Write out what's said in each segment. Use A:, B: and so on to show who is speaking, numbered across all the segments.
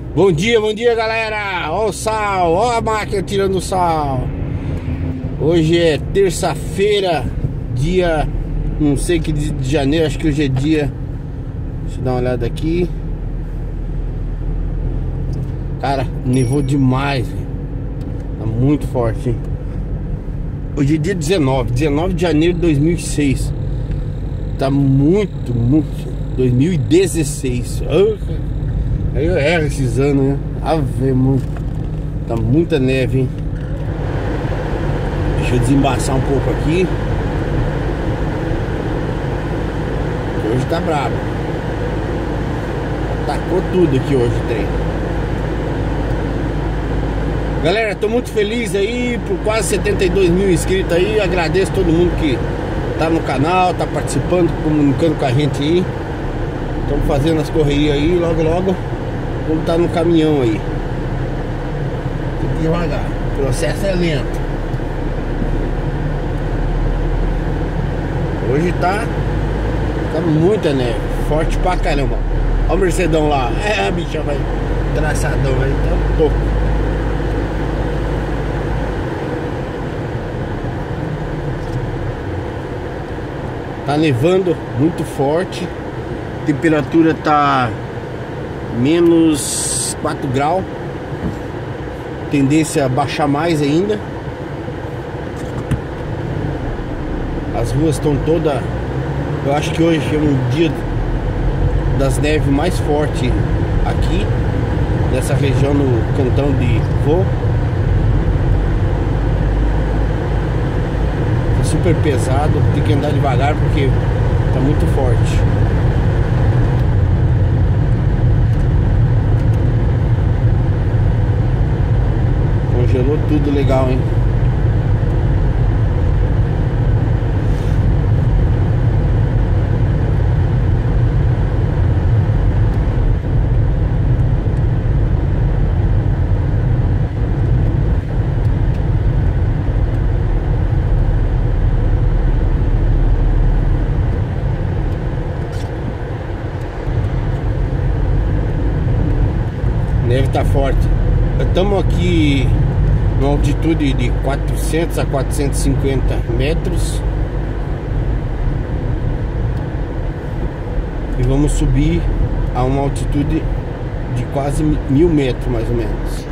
A: Bom dia galera, ó o sal, ó a máquina tirando o sal. Hoje é terça-feira, dia, não sei que de janeiro, acho que hoje é dia. Deixa eu dar uma olhada aqui. Cara, nevou demais, velho. Tá muito forte, hein? Hoje é dia 19 de janeiro de 2006. Tá muito 2016. Aí eu erro esses anos, né? Ave, muito. Tá muita neve, hein? Deixa eu desembaçar um pouco aqui. Hoje tá brabo. Atacou tudo aqui hoje o trem. Galera, tô muito feliz aí por quase 72 mil inscritos aí. Agradeço todo mundo que tá no canal, tá participando, comunicando com a gente aí. Estamos fazendo as correrias aí, logo vamos estar no caminhão aí. Tem que devagar, o processo é lento. Hoje tá muita neve, forte pra caramba. Olha o Mercedão lá, a bicha vai traçadão aí, tá um pouco. Tá nevando muito forte. A temperatura tá menos 4 graus. Tendência a baixar mais ainda. As ruas estão todas. Eu acho que hoje é um dia das neves mais forte aqui nessa região, no cantão de Vaud. Super pesado, tem que andar devagar porque tá muito forte. Congelou tudo legal, hein? Neve tá forte. Estamos aqui numa altitude de 400 a 450 metros. E vamos subir a uma altitude de quase 1000 metros, mais ou menos.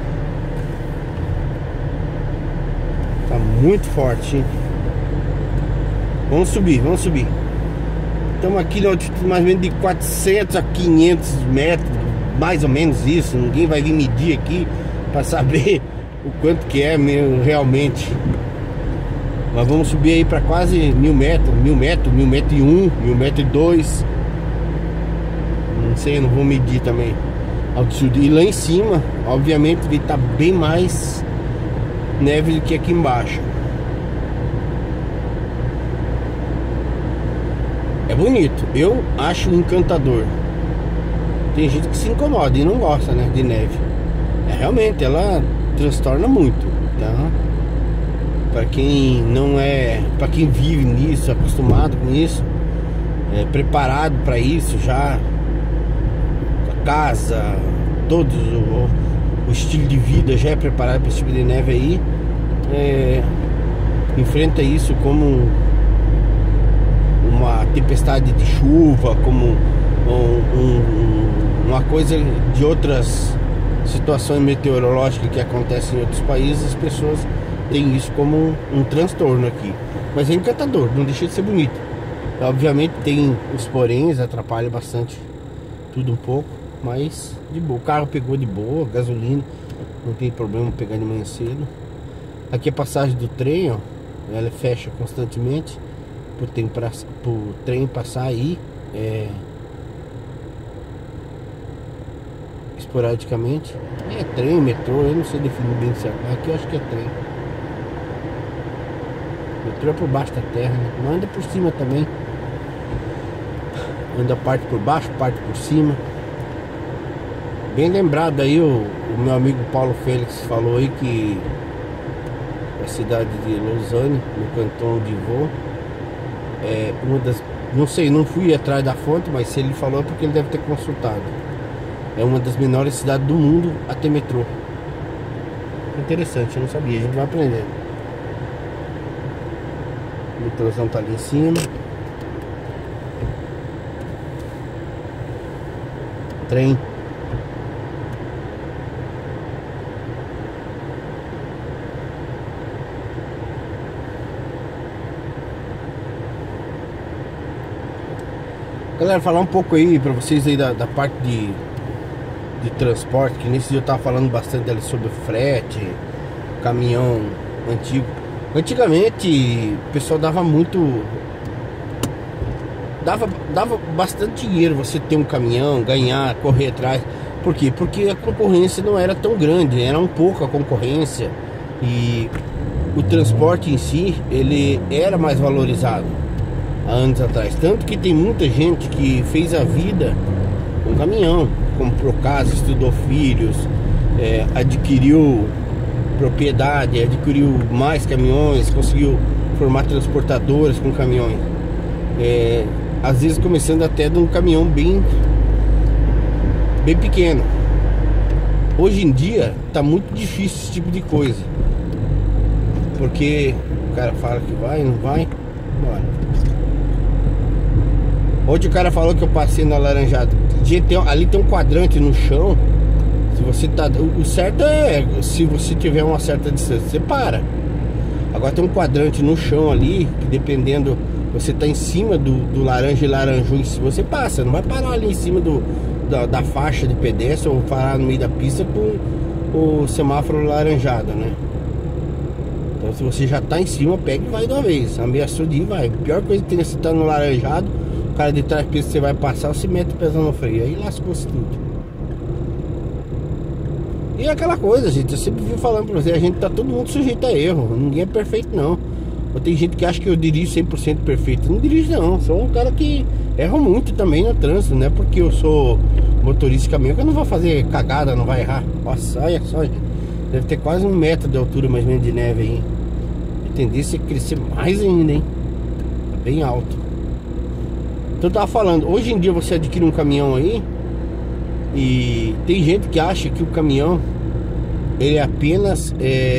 A: Tá muito forte, hein? Vamos subir. Estamos aqui na altitude mais ou menos de 400 a 500 metros. Mais ou menos isso, ninguém vai vir medir aqui para saber o quanto que é mesmo, realmente. Mas vamos subir aí para quase 1000 metros, 1000 metros, 1000 metros e 1, 1000 metros e 2. Não sei, eu não vou medir também. E lá em cima, obviamente, vai estar bem mais neve do que aqui embaixo. É bonito, eu acho encantador. Tem gente que se incomoda e não gosta, né, de neve. Realmente, ela transtorna muito, tá? Para quem não é, para quem vive nisso, acostumado com isso, preparado para isso já, a casa, todo o estilo de vida já é preparado para esse tipo de neve aí, enfrenta isso como uma tempestade de chuva, como uma coisa de outras situações meteorológicas que acontecem em outros países. As pessoas têm isso como um transtorno aqui. Mas é encantador, não deixa de ser bonito. Obviamente tem os poréns, atrapalha bastante tudo um pouco, mas de boa. O carro pegou de boa, gasolina, não tem problema pegar de manhã cedo. Aqui a passagem do trem, ó, ela fecha constantemente pro trem passar aí, esporadicamente. É trem, metrô, eu não sei definir bem certo. Aqui eu acho que é trem. Metrô é por baixo da terra, né? Não anda por cima também. Anda parte por baixo, parte por cima. Bem lembrado aí, o meu amigo Paulo Félix falou aí que a cidade de Lausanne, no cantão de Vaud, uma das... Não sei, não fui atrás da fonte, mas se ele falou é porque ele deve ter consultado. É uma das menores cidades do mundo a ter metrô. Interessante, eu não sabia, a gente vai aprendendo. O metrôzão tá ali em cima. Trem. Galera, falar um pouco aí pra vocês aí da parte de transporte, que nesse dia eu tava falando bastante ali sobre frete, caminhão antigo. Antigamente o pessoal dava bastante dinheiro você ter um caminhão, ganhar, correr atrás. Por quê? Porque a concorrência não era tão grande, era um pouco a concorrência. E o transporte em si, ele era mais valorizado há anos atrás. Tanto que tem muita gente que fez a vida com caminhão, comprou casa, estudou filhos, adquiriu propriedade, adquiriu mais caminhões, conseguiu formar transportadoras com caminhões. Às vezes começando até de um caminhão bem pequeno. Hoje em dia tá muito difícil esse tipo de coisa, porque o cara fala que vai, não vai, bora. Hoje o cara falou que eu passei na Laranjada. Gente, ali tem um quadrante no chão. Se você tá, o certo é, se você tiver uma certa distância, você para. Agora tem um quadrante no chão ali, que dependendo, você tá em cima do laranja e laranjou, se você passa, não vai parar ali em cima da faixa de pedestre ou parar no meio da pista com o semáforo laranjado, né? Então se você já tá em cima, pega e vai de uma vez. Ameaçou de ir, vai. A pior coisa que tem é você tá no laranjado, o cara de trás pensa que você vai passar, você mete o pezão no freio, aí lascou-se tudo. E é aquela coisa, gente, eu sempre vivo falando pra você, a gente tá todo mundo sujeito a erro, ninguém é perfeito não. Ou tem gente que acha que eu dirijo 100% perfeito. Não dirijo não, sou um cara que erra muito também no trânsito. Não é porque eu sou motorista de caminhão que eu não vou fazer cagada, não vai errar. Nossa, olha só, gente, deve ter quase 1 metro de altura mais ou menos de neve aí. A tendência é crescer mais ainda, hein. Tá bem alto. Então eu tava falando, hoje em dia você adquire um caminhão aí, e tem gente que acha que o caminhão, ele é apenas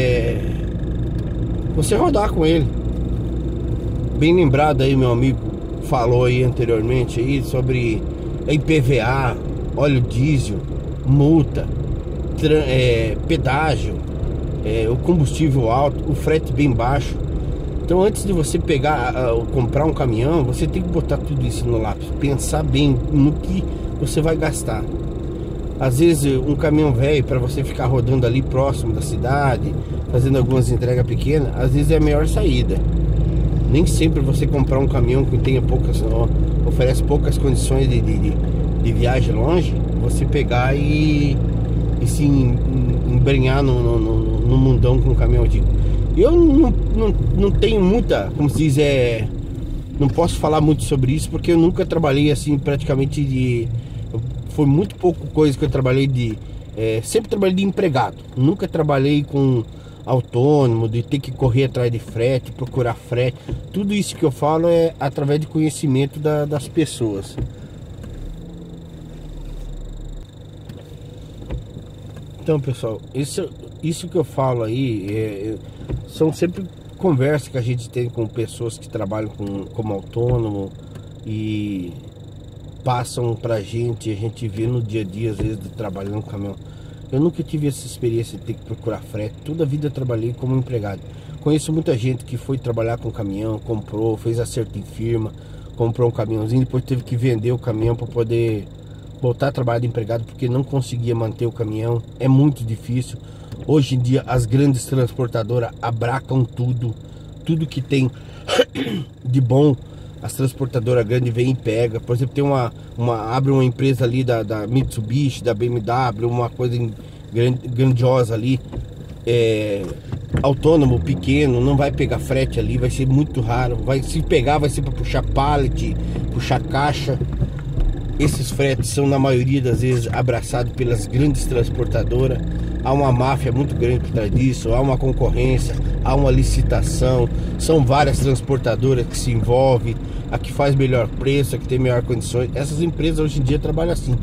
A: você rodar com ele. Bem lembrado aí, meu amigo falou aí anteriormente aí sobre IPVA, óleo diesel, multa, pedágio, o combustível alto, o frete bem baixo. Então antes de você comprar um caminhão, você tem que botar tudo isso no lápis, pensar bem no que você vai gastar. Às vezes um caminhão velho, para você ficar rodando ali próximo da cidade, fazendo algumas entregas pequenas, às vezes é a melhor saída. Nem sempre você comprar um caminhão que tenha oferece poucas condições de viagem longe, você pegar e se embrenhar no mundão com um caminhão antigo. Eu não tenho muita, como se diz, não posso falar muito sobre isso, porque eu nunca trabalhei assim praticamente foi muito pouco coisa que eu trabalhei sempre trabalhei de empregado, nunca trabalhei com autônomo, de ter que correr atrás de frete, procurar frete. Tudo isso que eu falo é através de conhecimento das pessoas. Então, pessoal, isso que eu falo aí são sempre conversas que a gente tem com pessoas que trabalham como autônomo e passam pra gente, a gente vê no dia a dia, às vezes, trabalhando no caminhão. Eu nunca tive essa experiência de ter que procurar frete. Toda a vida eu trabalhei como empregado. Conheço muita gente que foi trabalhar com caminhão, comprou, fez acerto em firma, comprou um caminhãozinho, depois teve que vender o caminhão para poder voltar a trabalhar de empregado, porque não conseguia manter o caminhão. É muito difícil. Hoje em dia as grandes transportadoras abracam tudo que tem de bom. As transportadoras grandes vêm e pegam. Por exemplo, tem abre uma empresa ali da Mitsubishi, da BMW, uma coisa grandiosa ali, autônomo, pequeno, não vai pegar frete ali, vai ser muito raro. Se pegar, vai ser para puxar pallet, puxar caixa. Esses fretes são, na maioria das vezes, abraçados pelas grandes transportadoras. Há uma máfia muito grande por trás disso, há uma concorrência, há uma licitação. São várias transportadoras que se envolvem, a que faz melhor preço, a que tem melhor condições. Essas empresas hoje em dia trabalham assim.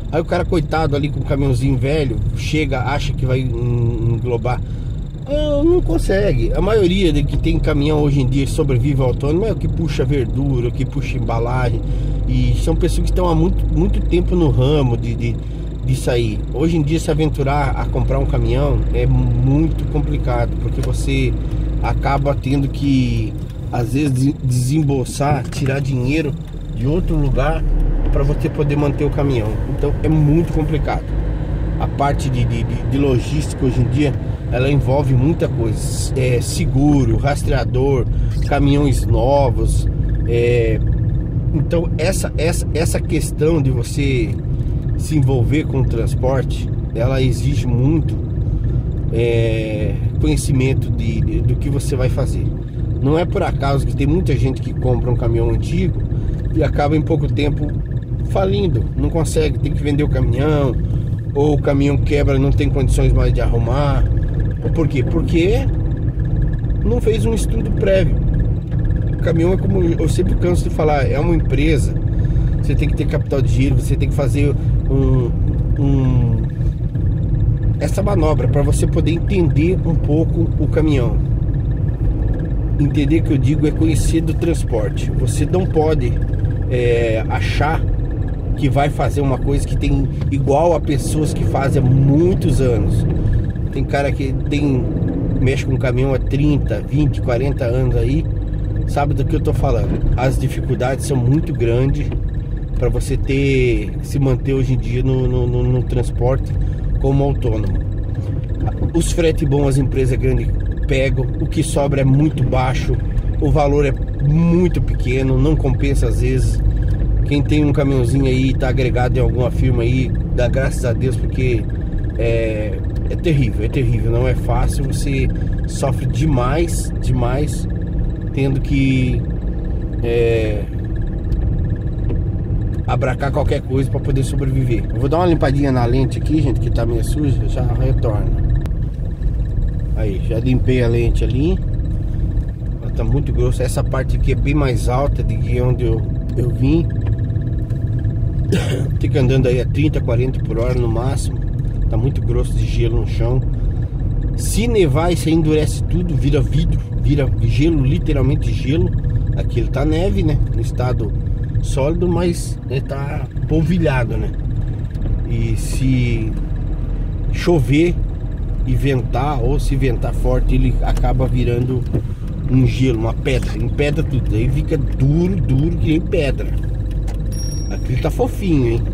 A: Aí o cara, coitado, ali com o caminhãozinho velho, chega, acha que vai englobar. Não consegue. A maioria de que tem caminhão hoje em dia sobrevive ao autônomo é o que puxa verdura, o que puxa embalagem. E são pessoas que estão há muito tempo no ramo de sair. Hoje em dia, se aventurar a comprar um caminhão é muito complicado, porque você acaba tendo que, às vezes, desembolsar, tirar dinheiro de outro lugar para você poder manter o caminhão. Então é muito complicado. A parte de logística hoje em dia, ela envolve muita coisa, seguro, rastreador, caminhões novos. Então essa questão de você se envolver com o transporte, ela exige muito conhecimento do que você vai fazer. Não é por acaso que tem muita gente que compra um caminhão antigo e acaba em pouco tempo falindo, não consegue, tem que vender o caminhão, ou o caminhão quebra e não tem condições mais de arrumar. Por quê? Porque não fez um estudo prévio. O caminhão é, como eu sempre canso de falar, é uma empresa. Você tem que ter capital de giro, você tem que fazer essa manobra para você poder entender um pouco o caminhão. Entender, que eu digo, é conhecer do transporte. Você não pode achar que vai fazer uma coisa que tem igual a pessoas que fazem há muitos anos. Tem cara que mexe com caminhão há 30, 20, 40 anos aí, sabe do que eu tô falando. As dificuldades são muito grandes para você se manter hoje em dia no transporte como autônomo. Os fretes bons as empresas grandes pegam, o que sobra é muito baixo, o valor é muito pequeno, não compensa às vezes. Quem tem um caminhãozinho aí, tá agregado em alguma firma aí, dá graças a Deus, porque é terrível, não é fácil. Você sofre demais, tendo que abracar qualquer coisa para poder sobreviver. Eu vou dar uma limpadinha na lente aqui, gente, que tá meio suja, já retorna. Aí, já limpei a lente ali. Ela tá muito grossa. Essa parte aqui é bem mais alta do que onde eu vim. Fica andando aí a 30, 40 por hora no máximo. Tá muito grosso de gelo no chão. Se nevar, isso aí endurece tudo, vira vidro, vira gelo, literalmente gelo. Aqui ele tá neve, né, no estado sólido, mas ele tá polvilhado, né. E se chover e ventar, ou se ventar forte, ele acaba virando um gelo, uma pedra, empedra tudo. Aí fica duro que nem pedra. Aqui tá fofinho, hein.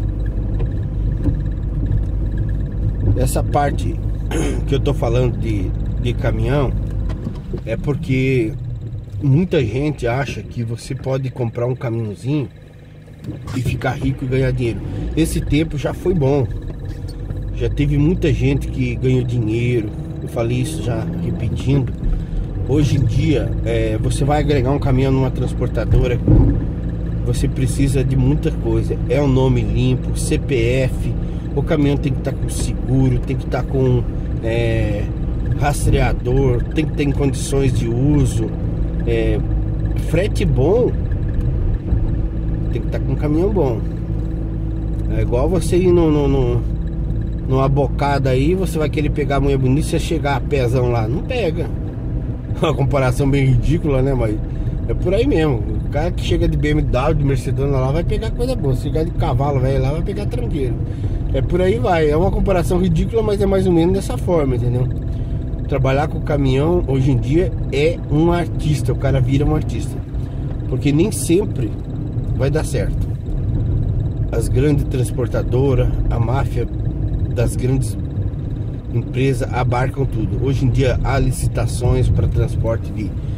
A: Essa parte que eu tô falando de caminhão é porque muita gente acha que você pode comprar um caminhãozinho e ficar rico e ganhar dinheiro. Esse tempo já foi bom. Já teve muita gente que ganhou dinheiro. Eu falei isso já repetindo. Hoje em dia, você vai agregar um caminhão numa transportadora, você precisa de muita coisa. É um nome limpo, CPF. O caminhão tem que estar com seguro, tem que estar com rastreador, tem que ter em condições de uso. Frete bom, tem que estar com um caminhão bom. É igual você ir numa bocada aí, você vai querer pegar a mulher bonita, você chegar a pezão lá, não pega. Uma comparação bem ridícula, né? Mas é por aí mesmo. O cara que chega de BMW, de Mercedes lá, vai pegar coisa boa. Se chegar de cavalo velho lá, vai pegar tranqueiro. É por aí vai. É uma comparação ridícula, mas é mais ou menos dessa forma, entendeu? Trabalhar com caminhão hoje em dia é um artista. O cara vira um artista, porque nem sempre vai dar certo. As grandes transportadoras, a máfia das grandes empresas abarcam tudo. Hoje em dia há licitações para transporte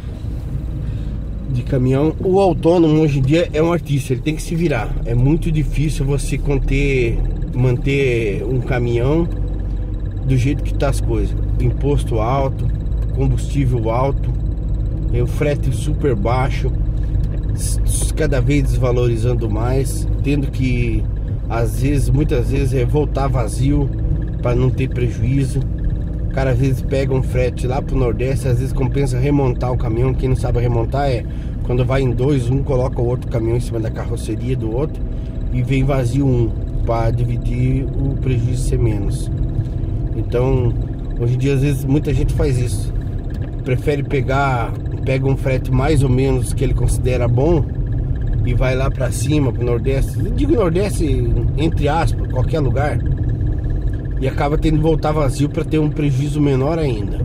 A: de caminhão. O autônomo hoje em dia é um artista, ele tem que se virar. É muito difícil você manter um caminhão do jeito que tá as coisas. Imposto alto, combustível alto, o frete super baixo, cada vez desvalorizando mais, tendo que muitas vezes voltar vazio para não ter prejuízo. O cara às vezes pega um frete lá pro Nordeste, às vezes compensa remontar o caminhão. Quem não sabe remontar quando vai em dois, um coloca o outro caminhão em cima da carroceria do outro e vem vazio um. para dividir o prejuízo ser menos. Então, hoje em dia, às vezes, muita gente faz isso. Prefere pega um frete mais ou menos que ele considera bom e vai lá para cima, pro Nordeste. Eu digo Nordeste, entre aspas, qualquer lugar. E acaba tendo que voltar vazio para ter um prejuízo menor ainda.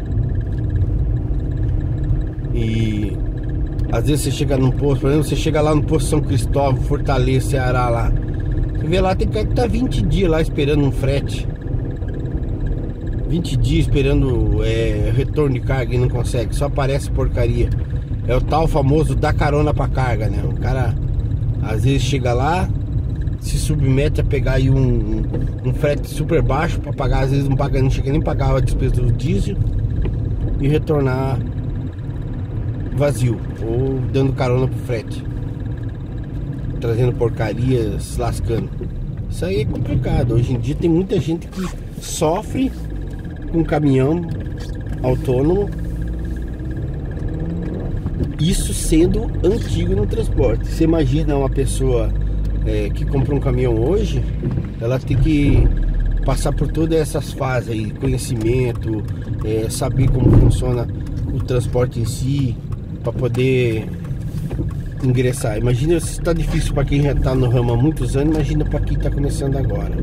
A: E às vezes você chega num posto, por exemplo, você chega lá no posto São Cristóvão, Fortaleza, Ceará lá. Você vê lá, tem que estar 20 dias lá esperando um frete. 20 dias esperando retorno de carga e não consegue, só aparece porcaria. É o tal famoso dar carona pra carga, né? O cara às vezes chega lá, se submete a pegar aí um frete super baixo pra pagar, às vezes não paga, não chega nem a pagar a despesa do diesel e retornar vazio, ou dando carona pro frete, trazendo porcaria, se lascando. Isso aí é complicado. Hoje em dia tem muita gente que sofre com caminhão autônomo, isso sendo antigo no transporte. Você imagina uma pessoa que comprou um caminhão hoje, ela tem que passar por todas essas fases aí, conhecimento, saber como funciona o transporte em si, para poder ingressar. Imagina se está difícil para quem já está no ramo há muitos anos, imagina para quem está começando agora.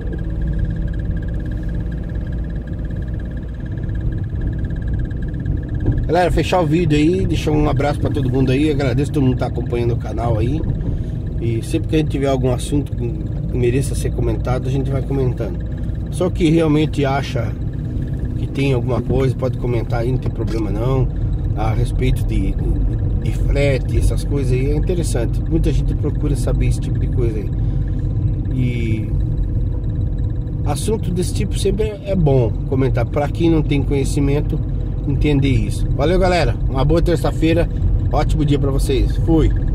A: Galera, fechar o vídeo aí, deixar um abraço para todo mundo aí, agradeço todo mundo que tá acompanhando o canal aí. E sempre que a gente tiver algum assunto que mereça ser comentado, a gente vai comentando. Só que realmente acha que tem alguma coisa, pode comentar aí, não tem problema não. A respeito de frete, essas coisas aí, é interessante. Muita gente procura saber esse tipo de coisa aí. E assunto desse tipo sempre é bom comentar, para quem não tem conhecimento entender isso. Valeu, galera, uma boa terça-feira, ótimo dia para vocês. Fui.